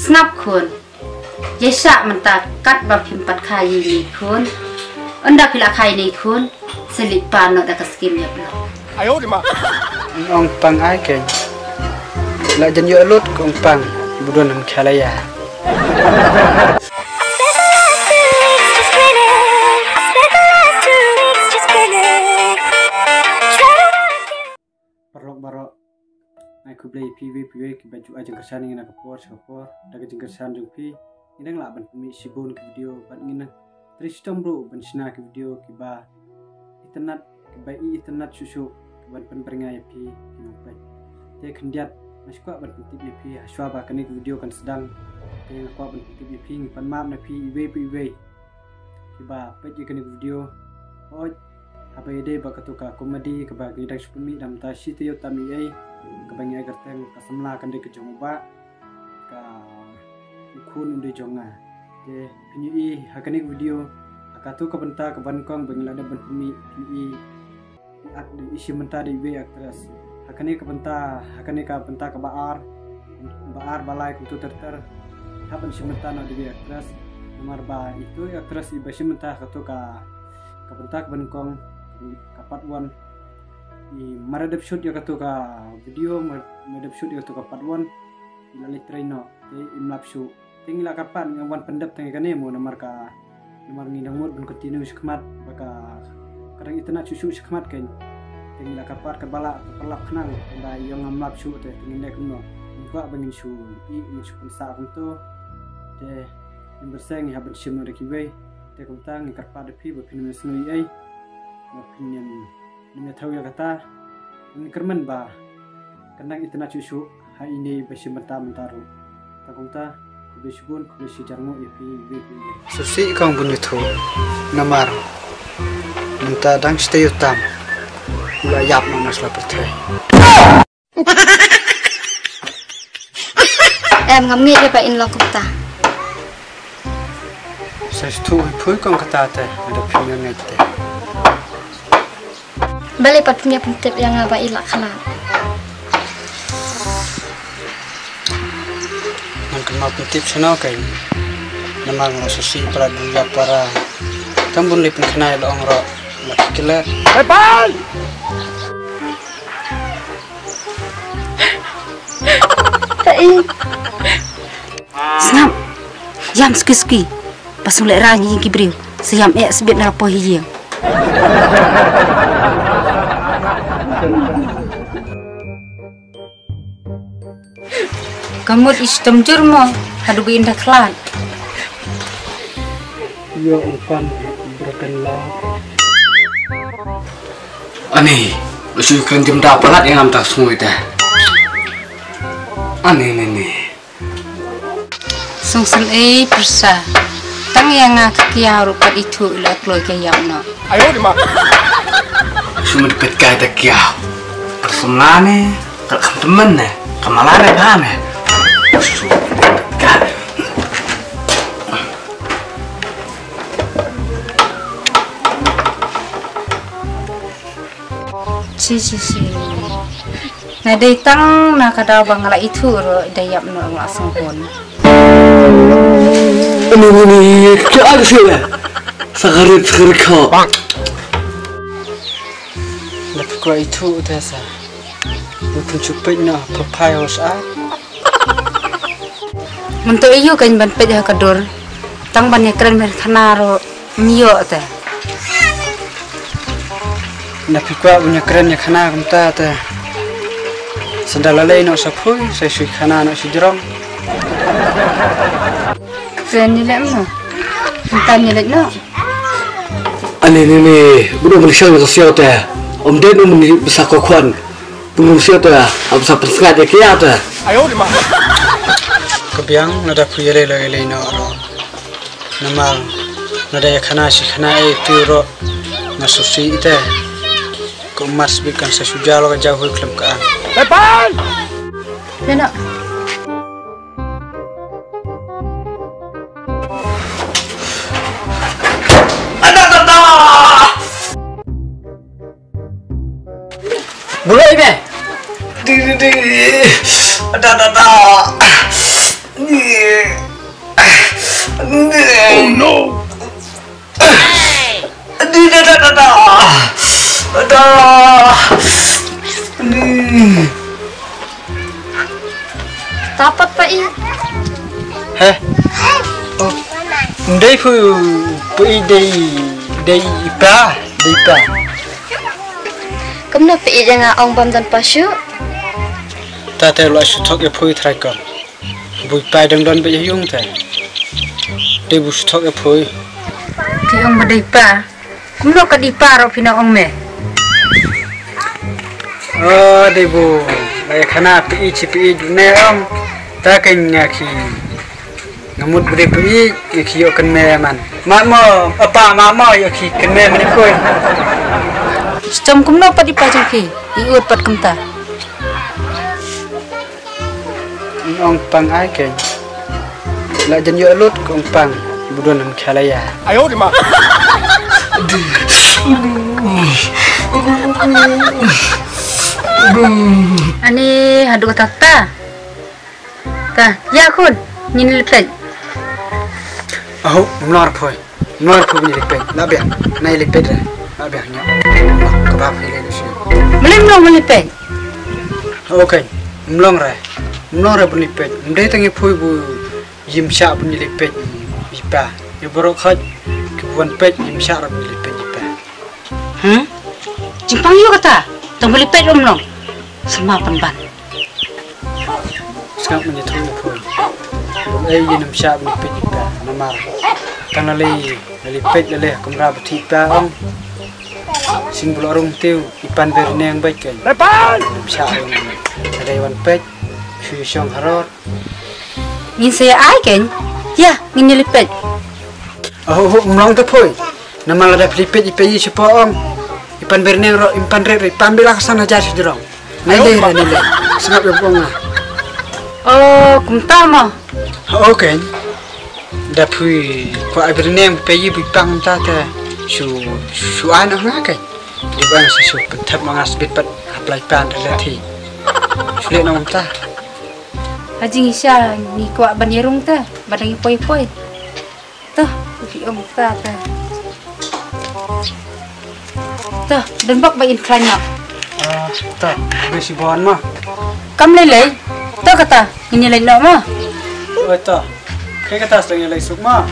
snap kun Yesa mentak kat bapim pat kai ni kun anda pila kai ni kun selipan no dak skim ya bla ayo di ma ong pang ai ke la jan yo lut ong pang budon nam khalaya barok aku beli PV ke baju aja kersan ingin aku kapor daga jengkersan jeng pi ini ngelak ban pemi sibun ke video ban ingin tristom bro ban sina ke video ke ba internet ke ba internet susu ke ban penperingai pi ke nopai te kendiat masih kuat ban putih pi aswa ba kini video kan sedang te kuat ban putih pi pan map na pi PV ke ba pagi kini video oh apa ide bakatuka komedi kebagi dak sepemi dam tashi tiyo tami ai kebangi agar teng kasamla kan de kejong ba ka ukun de jonga de pinyi hakani video akatu ka benta ka bankong bangla de ban pemi pi ak de isi menta de be aktras hakani ka benta ka baar balai kuntu terter haban si menta na de be aktras nomor ba itu aktras iba si menta katu ka benta ka bankong kapat wan i maradap shoot ya katu ka video maradap shoot ya katu ka part 1 ilalik traino te imlap shoot tingila kapan yang wan pendap tangi kane mo nomor ngindang mod ben continue skmat baka kadang itu nak susu skmat kan tingila kapat kebala perlap kenang ba yang ngamlap shoot te tingile kuno ko bangin shoot i pensa kunto te yang berseng haban sim no kiwe te kuntang karpa de pi bapin mesnui ai opinion ni tahu ya kata ini kerman ba kenang itu nak susu hari ini besi mentaru takunta kubesibun kubesijarmu ipi susi kang bunyitu namar menta dang stay utam ula yap nanas la pertai em ngắm nghĩ về in lo kumta saya tu pui kang kata te ada opinion nete balik pat punya pentip yang apa ilak khalat man kan mau pentip sono kai namang lo susi para duya para tambun lipin kenai lo ongro makiler bye tai snap jam ski pas mulai rangi kibriu siam sebit na po hiya kamu istem jurmo hadu bi indah klan yo umpan berkenlah ani usul kan jam dapat yang am tak semua itu ani sungsen persa tang yang kia rupat itu ila kloi ke yamna ayo di ma cuma dekat kaya tak kia persemlane kalau temen ne kamalane bane si na datang na kada bangala itu ro dayap no langsung pun ini ke ada sih sagarit kau lepas kau itu udah sa bukan cukup na papaya sa untuk iyo kan ban pejah kadur tang ban keren mer kanaro mio teh na pikwa punya kerennya kana kumta ta sendalale no sapui saya sui kana no sijrong keren ni lemno entan ni lekno ani budak manusia yang sosial teh om dia nu besar kokon manusia teh apa sampai sengaja kia teh ayo di mana kebiang nada puyere lagi no ro namal nada ya kana si kana itu ro masusi ite ko mas bikan sa sujalo ka jauh klem ka depan nena mulai be ada Oh no. Dapat Pak I. Heh. Oh. Đây phụ bị đây ba. Kamu Pak I jangan ong bam dan pasu. Ta te lo su thok e phui thrai kon. Bui pai dang don be yung ta. Đây bu su thok e phui. Thì ông mà đi pa cũng đâu có đi pa rồi phi nào ông mẹ Đây bu lai khana pi chi ne om. Ta kan nya khi ngamut bude pi khi yo kan me man. Ma mo apa mama yo khi kan me man koi. chồng cũng đâu có đi pa trong khi đi uất bật cầm ta Ông pang ai ke. La jan yo lut ông pang. Budon nam khalaya. Ayo di ma. ani hadu tata ta ya kun nhìn lệ Mlor phoi ni lepet. La bia. Nai lepet ra. La bia nya. Ka ba phai le shi. melem lepet Okay. Mlong ra pun lepet. Mdai tangi phoi bu yim sha pun lepet. Bipa. Yo borok khat. Kebuan pet yim sha ra pun lepet bipa. Jimpang yuk kata tong lepet long semua penban Sekarang menyetrum phoi. Yinam sha pun lepet bipa. Namar. Kana lepet le kumra bthi pa ong. Sin bulorung tiu ipan berneng baik kan. Lepan. Sha ong. Ada wan pet. Shu shong harot. nhìn saya ai ken ya nhìn lepet Mlong tu phoi. Nama ada Filipet ipai siapa om. Ipan berneng ro impan re pambil kesana jar sidrong. Nile. Sengap bong lah. oh cũng ta mà Okay. Da pui ko berneng ipai pang ta ta. Su an ngah kai. Di bang su pentap mangas bit pat apply pan relati. Sulit nom ta. Haji Isya ni kuat banirung ta badang poi tuh di om ta tuh dan bak bayin klanya Ta besi bon mah. kam lele tuh kata ini lain nak mah Oi ta. Kai kata setengah lagi suk mah.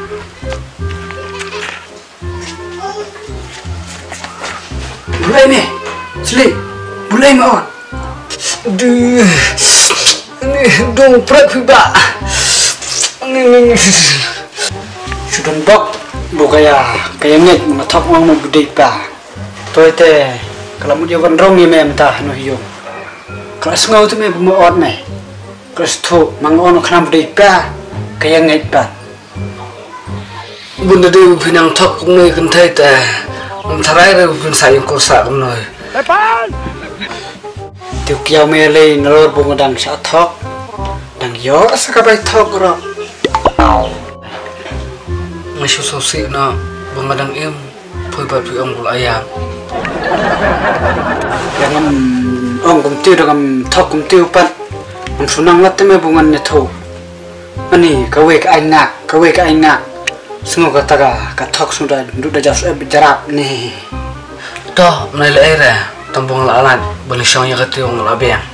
Bulai ni. Sli. Bulai mah. Duh. Ini dong prak ba. Ini Sudah bok bukaya kayanget matok wang mo budai pa. Toite kalau mu jawan rong ni mem ta no hiyo. Kelas ngau tu me mo ot me. Kelas tu mangon khnam budai pa kayanget pa. bunda de pinang thok kung noi kan thai ta. Tharai re pun sayang ko sa kung noi. Tiu kiau me le nalor bunga dang sa thok. Dang yo sakabai thok ro. Masih sosik na bangadang em phoi ba phi ong ayam. Yang ong kum tiu dang thok kum tiu pat. Ong sunang lat me bungan ne tho. Ani kawe ka ai nak. Sengo kata ka thok sudah ndu da jas jarak ni. Toh nai le ra tambong la alat bali shong ya ka tiong la beng.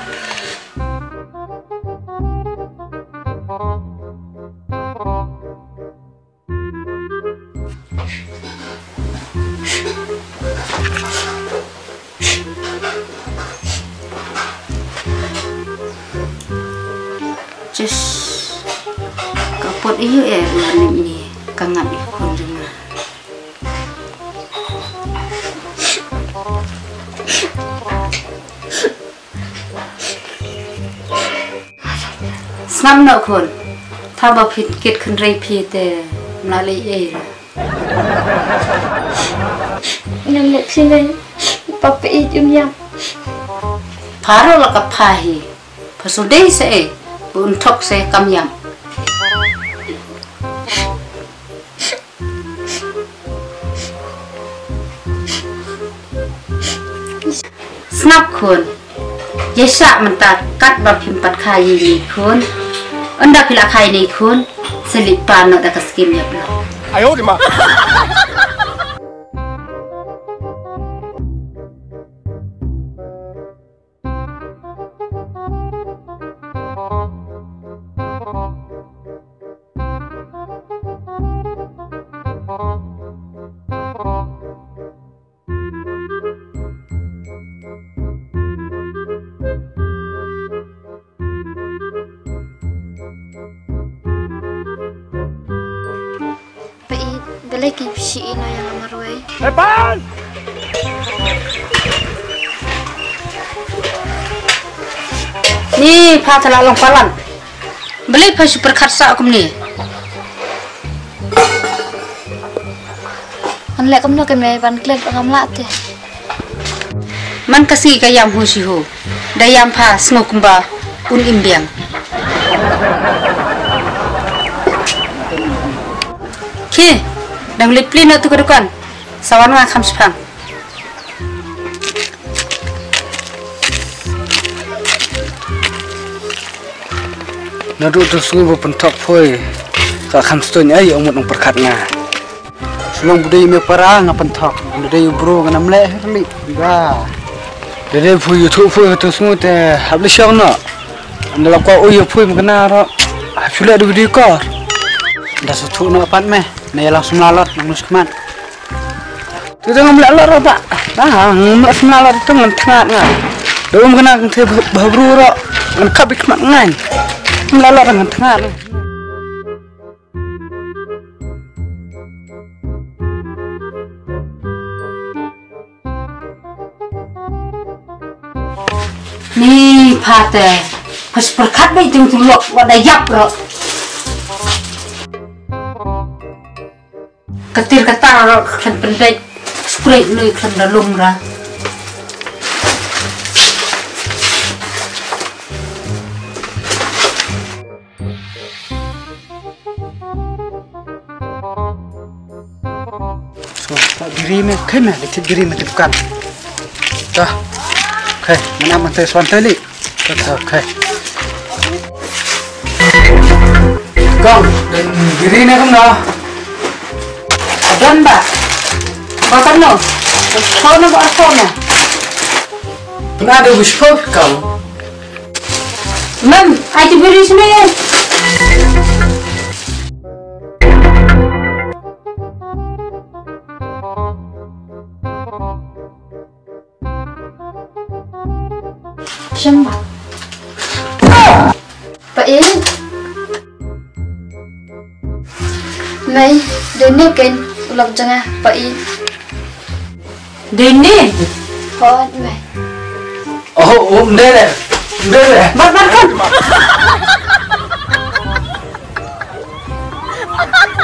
just kapot iyo bulan ini kangat ikon juga snam nak kon thaba phit kit khun rei phi te nalai Nam lek sini. Papa I jumyam. pharo la ka phahi phasudei se bun thok se kamyam snap khun yesa man ta kat ba phim pat khai yi khun Anda pila kai ni kun selip pano da kaskim ya bla. 哎呦我的妈！ Balik si ina yang amarway. Depan! Ni pa tala long palan. Beli pa super kharsa akum ni. An lek kamno kami ban klet ngam lat. Man kasi kayam hu si hu. Dayam pa smokumba un imbiang. Ki, dang lipli na tu kedukan. Sawan nga kham spang. Nadu tu sungai berpentok poi. Kak kham stone ay umut nong perkat nga. Sulung budaya me para nga pentok. Budaya bro nga namle herli. Ba. Dede poi YouTube poi tu sungai te habli siang na. Anda lakwa uyo poi mengena ro. Hafila du video kor. Dah sutu na apat meh. Naya langsung lalat nang nuskeman. Tu tengah melalat ro tak. Nah, langsung lalat tu ngan tengah nga. Dum kena te babru ro. Ngan kabik mat ngan. Melalat ngan tengah. Ni pate. Pas perkat bai tung tulok wada yap ro. Ketir ketar ro kan pendek spray lui kan dalum ra. So, tak diri me kai me di diri me bukan. Dah. Kai, mana mantai swan tali. Dah, kai. Kau dan diri ne kam na. Don ba. Bakal no. Sono ba sono. Pernah ada wishful kau. Mam, ai tu beri sini. Siapa? Pak In. Mai, dene kan ulang jengah Pak In. Dene. Hon mai. Oh, deh. Deh. Mat kan.